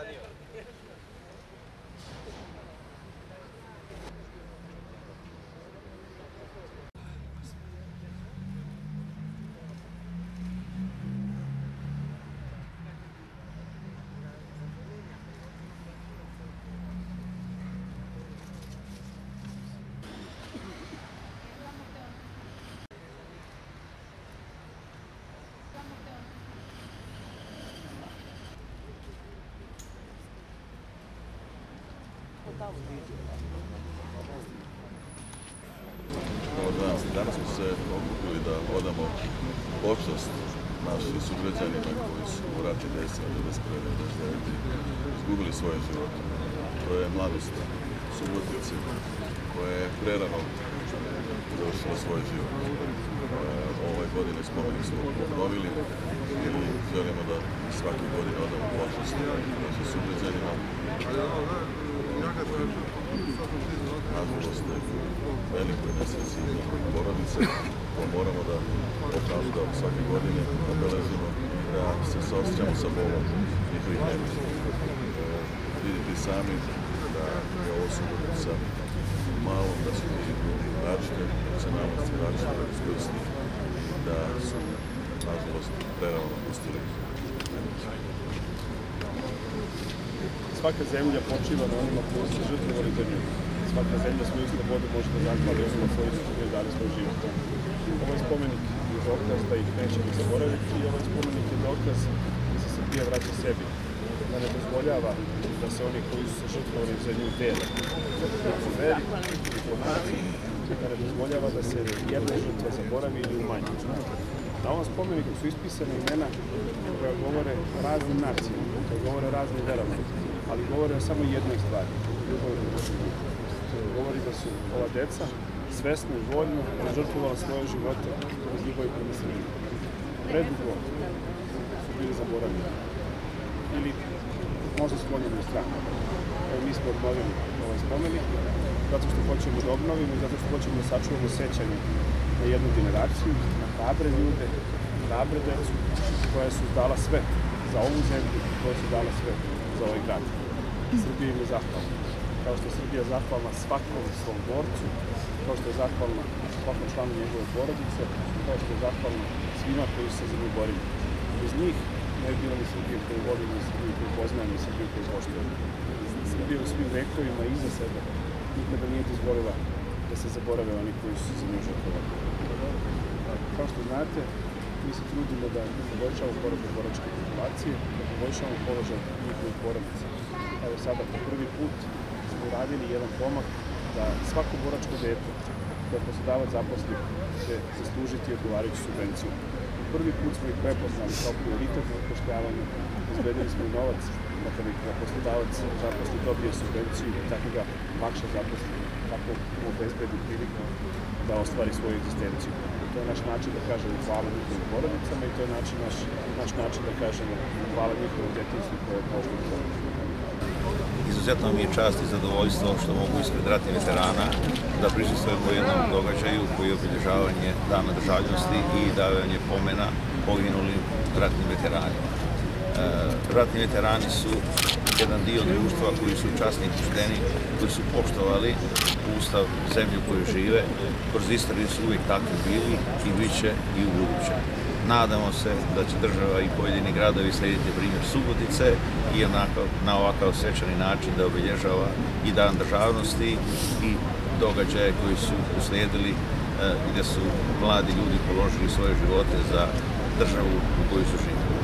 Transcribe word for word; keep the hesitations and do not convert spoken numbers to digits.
Danas smo se okupili da odamo počast našim sugrađanima koji su u ratnim dejstvima devedeset prve do devedeset devete izgubili svoje živote. To je mladost Subotice koja je prerano završila svoj život. Ove godine spomenik smo obnovili i želimo da svake godine odamo počast našim sugrađanima. Nažalost, velikoj nesreći porodice, to moramo da opravdamo svake godine, obeležimo i da se saosećamo sa bolom njihovih neviđa. Vidite sami da je ovo Subotica malo, da su ti ljudi različite nacionalnosti, različite verskosti i da su, nažalost, prerano napustili neviđa. Svaka zemlja počiva na onima koji su žrtvovali za nju. Svaka zemlja svoju slobodu može da zahvali onima koji su joj dali svoj život. Ovaj spomenik je dokaz da ih nećemo zaboraviti i ovaj spomenik je dokaz da se Srbija vraća sebi, da ne dozvoljava da se oni koji su se žrtvovali za nju dele po veri i po naciji, da ne dozvoljava da se jedna žrtva zaboravi ili umanji. Na ovom spomeniku su ispisane imena koja govore raznim nacijama, koja govore raznim verama, ali govore o samo jednoj stvari. Govori da su ova deca svesno i voljno žrtvovala svoje živote iz ljubavi prema Srbiji. Predugo su bili zaboravljeni ili možda sklonjeni u stranu. Evo, mi smo obnovili ovaj spomenik zato što hoćemo da obnovimo i zato što hoćemo da sačuvamo sećanje na jednu generaciju, na hrabre ljude, hrabre decu koja su dala sve za ovu zemlju, koja su dala sve za ovaj grad. Srbija im je zahvalna. Kao što je Srbija zahvalna svakom svom borcu, kao što je zahvalna svakom članu njegove porodice, kao što je zahvalna svima koji su se za nju borili. Bez njih ne bi bilo ni Srbije koju volimo, ni Srbije koju poznajemo, ni Srbije koju poštujemo. Srbija u svim vekovima iza sebe nikada nije dozvolila da se zaborave oni koji su za nju žrtvovali. Kao što znate, mi se trudimo da poboljšamo porodu boračke populacije, da poboljšamo položaj njihovih porodica. Evo sada po prvi put smo uradili jedan pomak da svako boračko dete koje poslodavac zaposli će zaslužiti odgovarajuću subvenciju. Prvi put smo ih prepoznali kao prioritet u zapošljavanju, izvedeli smo i novac da kada ih poslodavac zaposli dobije subvenciju i tako ga lakše zaposli, tako mu obezbedi priliku da ostvari svoju egzistenciju. To je naš način da kažemo hvala njihovim porodicama i to je način, naš, naš način da kažemo hvala njihovom detinjstvu koje je prošlo u životu. Izuzetno mi je čast i zadovoljstvo što mogu ispred ratnih veterana da prisustvujem po jednom događaju koji je obilježavanje Dana državnosti i davanje pomena poginulim ratnim veteranima. E, ratni veterani su jedan dio društva koji su časni i pošteni, koji su poštovali ustav zemlje u kojoj žive, kroz istoriju su uvijek takvi bili i bit će i u buduće. Nadamo se da će država i pojedini gradovi slijediti primjer Subotice i onako, na ovakav svečani način da obilježava i Dan državnosti i događaje koji su uslijedili gdje su mladi ljudi položili svoje živote za državu u kojoj su živjeli.